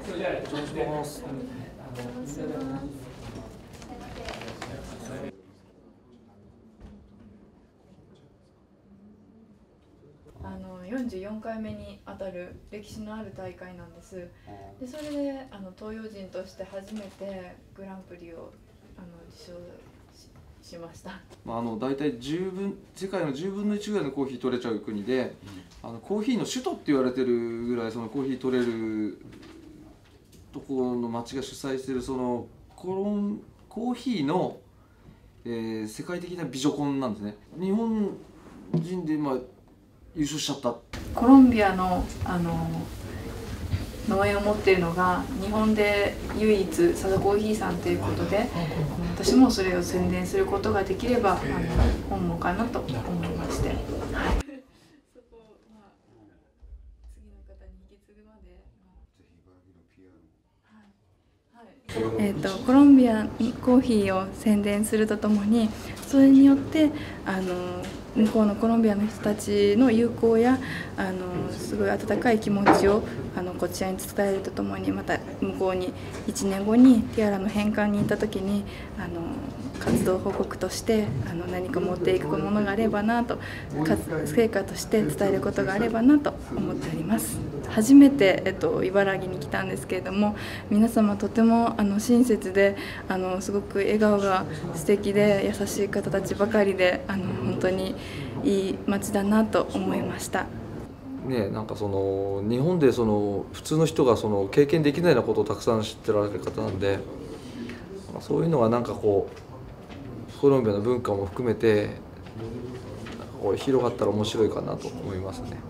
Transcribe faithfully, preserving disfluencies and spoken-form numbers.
あのよんじゅうよんかいめにあたる歴史のある大会なんです。でそれであの東洋人として初めてグランプリをあの受賞 し, しました。 まあ、あの大体じゅうぶん世界のじゅうぶんのいちぐらいのコーヒー取れちゃう国で、うん、あのコーヒーの首都って言われてるぐらいそのコーヒー取れるところの町が主催しているそのコロンコーヒーの、えー、世界的な美女コンなんですね。日本人で、まあ、優勝しちゃった。 コロンビアのあの農園を持っているのが日本で唯一サザコーヒーさんということで、私もそれを宣伝することができればあの本望かなと思いまして、はい、そこを、まあ、次の方に引き継ぐまで、はいはい、えーとコロンビアコーヒーを宣伝するとともに、それによってあの向こうのコロンビアの人たちの友好やあのすごい温かい気持ちをあのこちらに伝えるとともに、また向こうにいちねんごにティアラの返還に行った時にあの活動報告としてあの何か持っていくものがあればなと、成果として伝えることがあればなと思っております。初めて、えっと、茨城に来たんですけれども、皆様とてもあの親切であのすごく笑顔が素敵で優しい方たちばかりで、あの本当にいい街だなと思いました。 ね、なんかその日本でその普通の人がその経験できないようなことをたくさん知ってられる方なんで、そういうのはなんかこうコロンビアの文化も含めて広がったら面白いかなと思いますね。